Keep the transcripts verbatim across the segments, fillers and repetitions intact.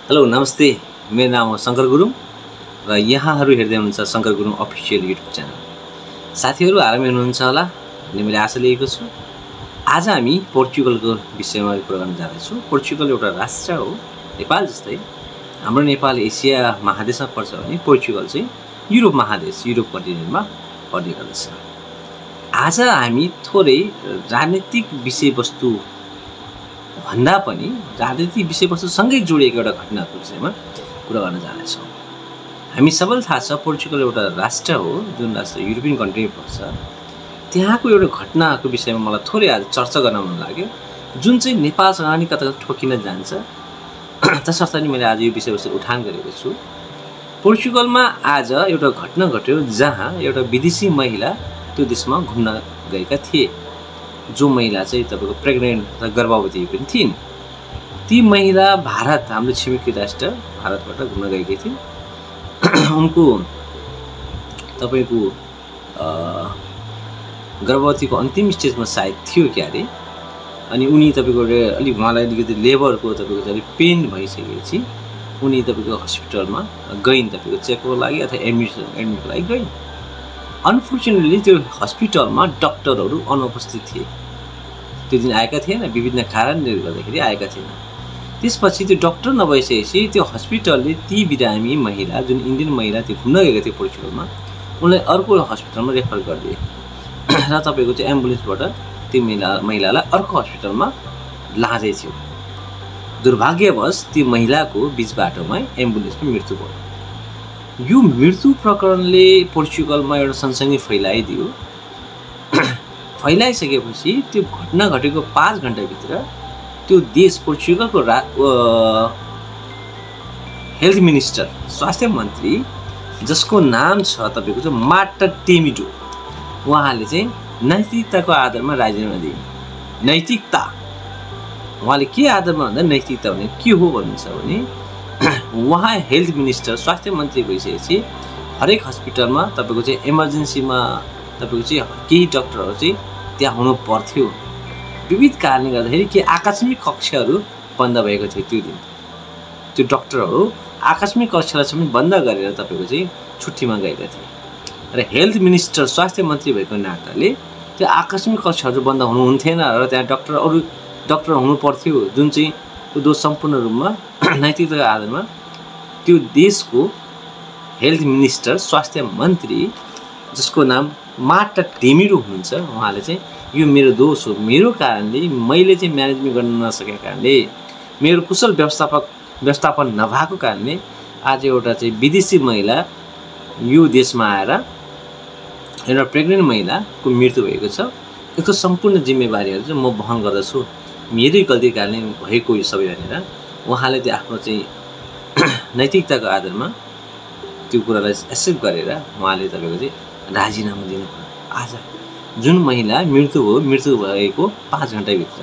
Hello नमस्ते, मेरो नाम हो शङ्कर गुरुङ र यहाँहरू हेर्दै हुनुहुन्छ Shankar Gurung official YouTube channel. साथीहरू आरामै हुनुहुन्छ होला भन्ने मैले आशा लिएको छु। आज हामी पोर्चुगलको विषयमा कुरा गर्न जाँदैछौँ। पोर्चुगल एउटा राष्ट्र हो, नेपाल जस्तै। हाम्रो नेपाल एसिया महादेशमा पर्छ भने पोर्चुगल चाहिँ युरोप महादेश, युरोप कन्टिनेन्टमा पर्ने गर्दछ। आज हामी थोरै राजनीतिक विषयवस्तु भन्दा पनि राजनीतिक विषयवस्तुसँगै जोडिएको एउटा घटनाको विषयमा कुरा गर्न जाँदैछौँ। हामी सबैलाई थाहा छ पोर्चुगल एउटा राष्ट्र हो, जुन राष्ट्र युरोपियन कन्ट्रीमा पर्छ। त्यहाँको एउटा घटनाको विषयमा मलाई थोरै आज चर्चा गर्न मन लाग्यो, जुन चाहिँ नेपालसँग नि कता कता ठोकिन जान्छ। तसर्थ नि मैले आज यो विषयवस्तु उठान गरेको छु। पोर्चुगलमा आज एउटा घटना घट्यो जहाँ एउटा विदेशी महिला त्यो देशमा घुम्न गएका थिए। जो महिला चाहिँ तपाईँको प्रेग्नेन्ट र गर्भवती पनि थिइन्। ती महिला भारत, हाम्रो छिमेकी राष्ट्र भारतबाट घुम्न गएकी थिइन्। उनको तपाईँको गर्भवतीको अन्तिम स्टेजमा सायद थियो क्या अरे। अनि उनी तपाईँको अलिक उहाँलाई अलिकति लेबरको तपाईँको अलिक पेन भइसकेपछि उनी तपाईँको हस्पिटलमा गइन्, तपाईँको चेकअपको लागि अथवा एडमिट एडमिटको लागि गइन्। अनफर्चुनेटली त्यो हस्पिटलमा डक्टरहरू अनुपस्थित थिए। त्यो दिन आएका थिएन, विभिन्न कारणले गर्दाखेरि आएका थिएन। त्यसपछि त्यो डक्टर नभइसकेपछि त्यो हस्पिटलले ती बिरामी महिला, जुन इन्डियन महिला त्यो घुम्न गएका थिए पोर्चुगलमा, उनलाई अर्को हस्पिटलमा रेफर गरिदिए र तपाईँको चाहिँ एम्बुलेन्सबाट त्यो महिला महिलालाई अर्को हस्पिटलमा लाँदै थियो। दुर्भाग्यवश त्यो महिलाको बिच बाटोमा एम्बुलेन्समा मृत्यु भयो। यो मृत्यु प्रकरणले पोर्चुगलमा एउटा सनसनी फैलाइदियो। फैलाइसकेपछि त्यो घटना घटेको पाँच घन्टाभित्र त्यो देश पोर्चुगलको रा हेल्थ मिनिस्टर, स्वास्थ्य मन्त्री, जसको नाम छ तपाईँको चाहिँ मार्टा टेमिडो, उहाँले चाहिँ नैतिकताको आधारमा राजीनामा दिए। नैतिकता उहाँले के आधारमा भन्दा नैतिकता भने के हो भन्नुहुन्छ भने उहाँ हेल्थ मिनिस्टर, स्वास्थ्य मन्त्री भइसकेपछि हरेक हस्पिटलमा तपाईँको चाहिँ इमर्जेन्सीमा तपाईँको चाहिँ केही डक्टरहरू चाहिँ त्यहाँ हुनु पर्थ्यो। विविध कारणले गर्दाखेरि के आकस्मिक कक्षाहरू बन्द भएको थियो। त्यो दिन त्यो डक्टरहरू आकस्मिक कक्षालाई समेत बन्द गरेर तपाईँको चाहिँ छुट्टीमा गएका थिए। र हेल्थ मिनिस्टर, स्वास्थ्य मन्त्री भएको नाताले त्यो आकस्मिक कक्षाहरू बन्द हुनुहुन्थेन र त्यहाँ डक्टर अरू डक्टर हुनु पर्थ्यो, जुन चाहिँ त्यो सम्पूर्ण रूपमा नैतिकताको आधारमा त्यो देशको हेल्थ मिनिस्टर, स्वास्थ्य मन्त्री, जसको नाम मार्टा टेमिडो हुनुहुन्छ, उहाँले चाहिँ यो मेरो दोष हो, मेरो कारणले, मैले चाहिँ म्यानेजमेन्ट गर्न नसकेको कारणले, मेरो कुशल व्यवस्थापक व्यवस्थापन नभएको कारणले आज एउटा चाहिँ विदेशी महिला यो देशमा आएर एउटा प्रेग्नेन्ट महिलाको मृत्यु भएको छ। यसको सम्पूर्ण जिम्मेवारीहरू चाहिँ म वहन गर्दछु, मेरै गल्तीको कारणले भएको यो सबै भनेर उहाँले त्यो आफ्नो चाहिँ नैतिकताको आधारमा त्यो कुरालाई एक्सेप्ट गरेर उहाँले तपाईँको चाहिँ राजीनामा दिनु पर्यो। आज जुन महिला मृत्यु भयो, मृत्यु भएको पाँच घन्टाभित्र।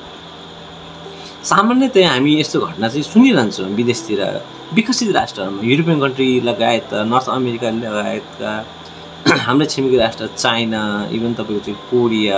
सामान्यतया हामी यस्तो घटना चाहिँ सुनिरहन्छौँ विदेशतिर, विकसित राष्ट्रहरूमा, युरोपियन कन्ट्री लगायत, नर्थ अमेरिका लगायतका हाम्रो छिमेकी राष्ट्र चाइना, इभन तपाईँको चाहिँ कोरिया,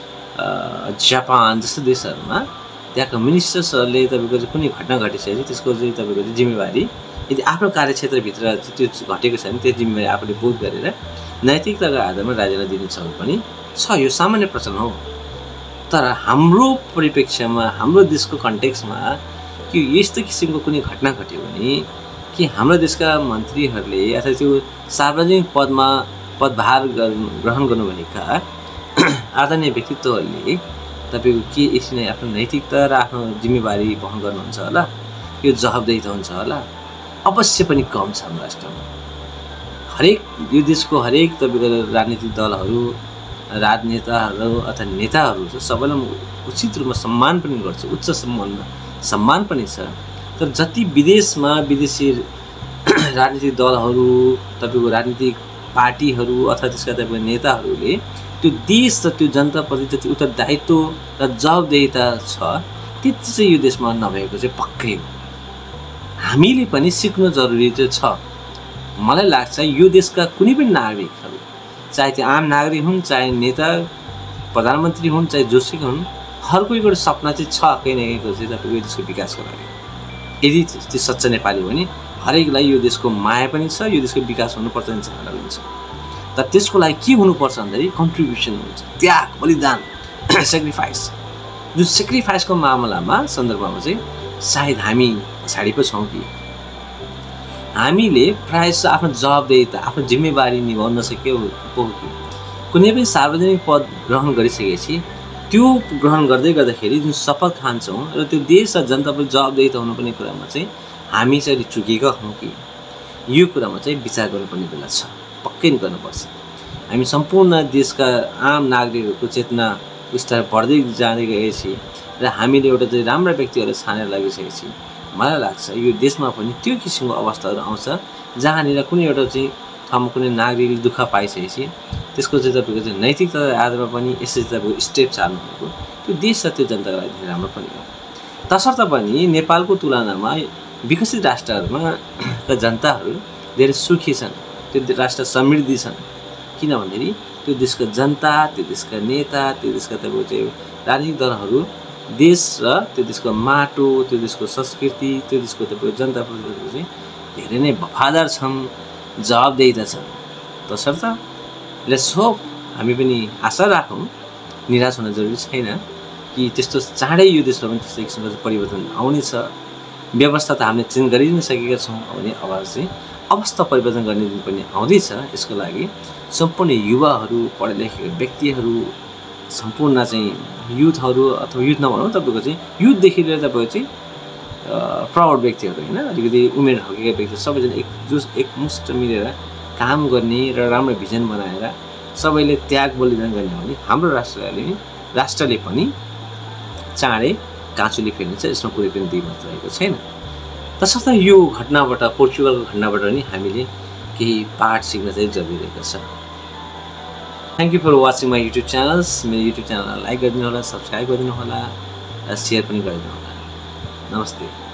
जापान जस्तो देशहरूमा त्यहाँको मिनिस्टर्सहरूले तपाईँको चाहिँ कुनै घटना घटिसकेपछि त्यसको चाहिँ तपाईँको चाहिँ जिम्मेवारी यदि आफ्नो कार्यक्षेत्रभित्र त्यो घटेको छ भने त्यो जिम्मेवारी आफूले बोध गरेर नैतिकताको आधारमा राजीनामा दिनु छ पनि छ। यो सामान्य प्रचलन हो। तर हाम्रो परिप्रेक्ष्यमा, हाम्रो देशको कन्टेक्स्टमा कि यस्तो किसिमको कुनै घटना घट्यो भने कि हाम्रो देशका मन्त्रीहरूले अथवा त्यो सार्वजनिक पदमा पदभार ग्रहण गर्नुभएका आदरणीय व्यक्तित्वहरूले तपाईँको के यसरी आफ्नो नैतिकता र आफ्नो जिम्मेवारी वहन गर्नुहुन्छ होला? यो जवाबदेही हुन्छ होला? अवश्य पनि कम छ हाम्रो राष्ट्रमा। हरेक यो देशको हरेक तपाईँको राजनीतिक दलहरू, राजनेताहरू अथवा नेताहरू छ, सबैलाई उचित रूपमा सम्मान पनि गर्छु, उच्च सम्मान सम्मान पनि छ। तर जति विदेशमा विदेशी राजनीतिक दलहरू, तपाईँको राजनीतिक पार्टीहरू अथवा त्यसका तपाईँको नेताहरूले त्यो देश र त्यो जनताप्रति जति उत्तरदायित्व र जवाबदेहिता छ त्यति चाहिँ यो देशमा नभएको चाहिँ पक्कै हो। हामीले पनि सिक्नु जरुरी चाहिँ छ। मलाई लाग्छ यो देशका कुनै पनि नागरिकहरू, चाहे त्यो आम नागरिक हुन्, चाहे नेता प्रधानमन्त्री हुन्, चाहे जोसुकै हुन्, हर कोहीको सपना चाहिँ छ कहीँ न कहीँको चाहिँ तपाईँको देशको विकासको लागि। यदि त्यो सच्चा नेपाली हो भने हरेकलाई यो देशको माया पनि छ, यो देशको विकास हुनुपर्छ भन्ने चाहना पनि छ। तर त्यसको लागि के हुनुपर्छ भन्दाखेरि कन्ट्रिब्युसन हुन्छ, त्याग, बलिदान, सेक्रिफाइस। जुन सेक्रिफाइसको मामलामा सन्दर्भमा चाहिँ सायद हामी पछाडि पो छौँ कि हामीले प्रायः जस्तो आफ्नो जवाबदेहिता, आफ्नो जिम्मेवारी निभाउन नसकेको हो कि कुनै पनि सार्वजनिक पद ग्रहण गरिसकेपछि त्यो ग्रहण गर्दै गर्दाखेरि जुन शपथ खान्छौँ र त्यो देश र जनताप्रति जवाबदेहिता हुनुपर्ने कुरामा चाहिँ हामी चाहिँ अलिक चुकेका हौँ कि यो कुरामा चाहिँ विचार गर्नुपर्ने बेला छ, पक्कै नै गर्नुपर्छ। हामी सम्पूर्ण देशका आम नागरिकहरूको चेतना स्तर बढ्दै जाँदै गएपछि र हामीले एउटा चाहिँ राम्रा व्यक्तिहरू छानेर लागिसकेपछि मलाई लाग्छ यो देशमा पनि त्यो किसिमको अवस्थाहरू आउँछ जहाँनिर कुनै एउटा चाहिँ ठाउँमा कुनै नागरिकले दुःख पाइसकेपछि त्यसको चाहिँ तपाईँको चाहिँ नैतिकताको आधारमा पनि यसरी तपाईँको स्टेप चाल्नु भनेको त्यो देश र त्यो जनताको लागि धेरै राम्रो पनि हो। तसर्थ पनि नेपालको तुलनामा विकसित राष्ट्रहरूमा का जनताहरू धेरै सुखी छन्, त्यो राष्ट्र समृद्धि छन्। किन भन्दाखेरि त्यो देशको जनता, त्यो देशका नेता, त्यो देशका तपाईँको चाहिँ राजनीतिक दलहरू देश र त्यो देशको माटो, त्यो देशको संस्कृति, त्यो देशको तपाईँको जनताप्रति चाहिँ धेरै नै वफादार छन्, जवाबदेहिता छन्। तसर्थ लेट्स होप हामी पनि आशा राखौँ, निराश हुन जरुरी छैन कि त्यस्तो चाँडै यो देशमा पनि त्यस्तो किसिमको परिवर्तन आउनेछ। व्यवस्था त हामीले चेन्ज गरि नै सकेका छौँ भने अब चाहिँ अवस्था परिवर्तन गर्ने दिन पनि आउँदैछ। यसको लागि सम्पूर्ण युवाहरू, पढे लेखेका व्यक्तिहरू, सम्पूर्ण चाहिँ युथहरू अथवा युथ नभनौँ तपाईँको चाहिँ युथदेखि लिएर तपाईँको चाहिँ प्रौढ व्यक्तिहरू होइन, अलिकति उमेर हकेका व्यक्ति सबैजना एक जुस एकमुष्ट मिलेर काम गर्ने र राम्रो भिजन बनाएर सबैले त्याग बलिदान गर्ने भने हाम्रो राष्ट्रले राष्ट्रले पनि चाँडै काँचुली फेर्नेछ। यसमा कुनै पनि द्विमत रहेको छैन। तसर्थ यो घटनाबाट, पोर्चुगलको घटनाबाट नि हामीले केही पाठ सिक्न चाहिँ जरुरी रहेको छ। Thank you for watching my YouTube channels. मेरो युट्युब च्यानललाई लाइक गरिदिनु होला, सब्सक्राइब गरिदिनु होला र सेयर पनि गरिदिनु होला। नमस्ते।